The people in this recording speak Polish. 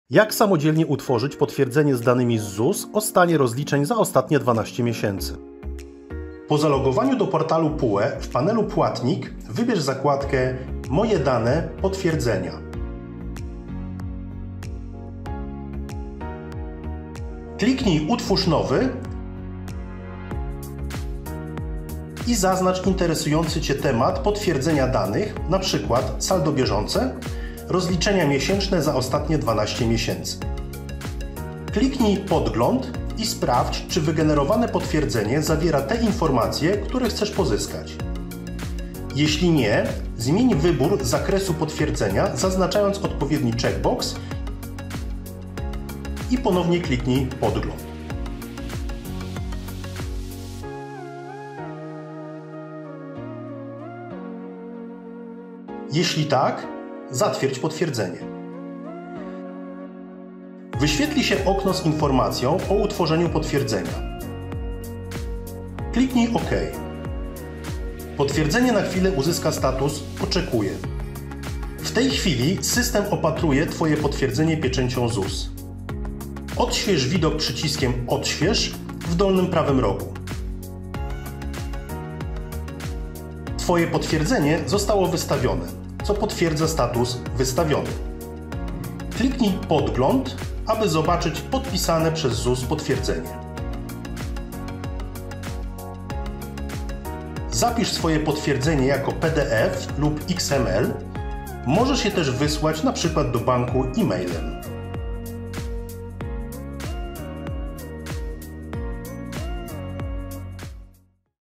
Jak samodzielnie utworzyć potwierdzenie z danymi z ZUS o stanie rozliczeń za ostatnie 12 miesięcy? Po zalogowaniu do portalu PUE w panelu Płatnik wybierz zakładkę Moje dane potwierdzenia. Kliknij Utwórz nowy i zaznacz interesujący Cię temat potwierdzenia danych, np. saldo bieżące, rozliczenia miesięczne za ostatnie 12 miesięcy. Kliknij Podgląd i sprawdź, czy wygenerowane potwierdzenie zawiera te informacje, które chcesz pozyskać. Jeśli nie, zmień wybór zakresu potwierdzenia, zaznaczając odpowiedni checkbox i ponownie kliknij Podgląd. Jeśli tak, zatwierdź potwierdzenie. Wyświetli się okno z informacją o utworzeniu potwierdzenia. Kliknij OK. Potwierdzenie na chwilę uzyska status Oczekuję. W tej chwili system opatruje Twoje potwierdzenie pieczęcią ZUS. Odśwież widok przyciskiem Odśwież w dolnym prawym rogu. Twoje potwierdzenie zostało wystawione, co potwierdza status Wystawiony. Kliknij Podgląd, aby zobaczyć podpisane przez ZUS potwierdzenie. Zapisz swoje potwierdzenie jako PDF lub XML. Możesz je też wysłać np. do banku e-mailem.